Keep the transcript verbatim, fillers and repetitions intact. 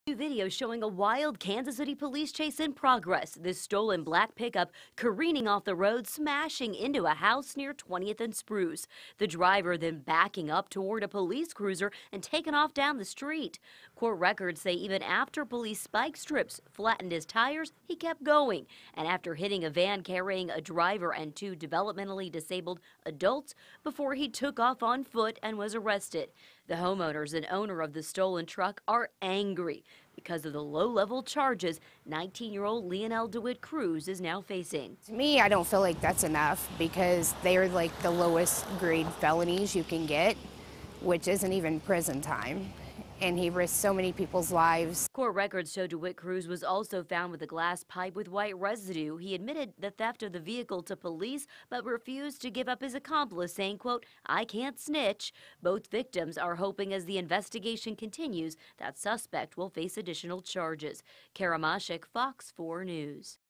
New video showing a wild Kansas City police chase in progress. This stolen black pickup careening off the road, smashing into a house near twentieth and Spruce. The driver then backing up toward a police cruiser and taking off down the street. Court records say even after police spike strips flattened his tires, he kept going. And after hitting a van carrying a driver and two developmentally disabled adults before he took off on foot and was arrested. The homeowners and owner of the stolen truck are angry because of the low-level charges nineteen-year-old Lionel Dewitt-Cruz is now facing. To me, I don't feel like that's enough because they are like the lowest grade felonies you can get, which isn't even prison time. And he risked so many people's lives. Court records show Dewitt-Cruz was also found with a glass pipe with white residue. He admitted the theft of the vehicle to police, but refused to give up his accomplice, saying, quote, "I can't snitch." Both victims are hoping as the investigation continues that suspect will face additional charges. Kara Mashik, Fox four News.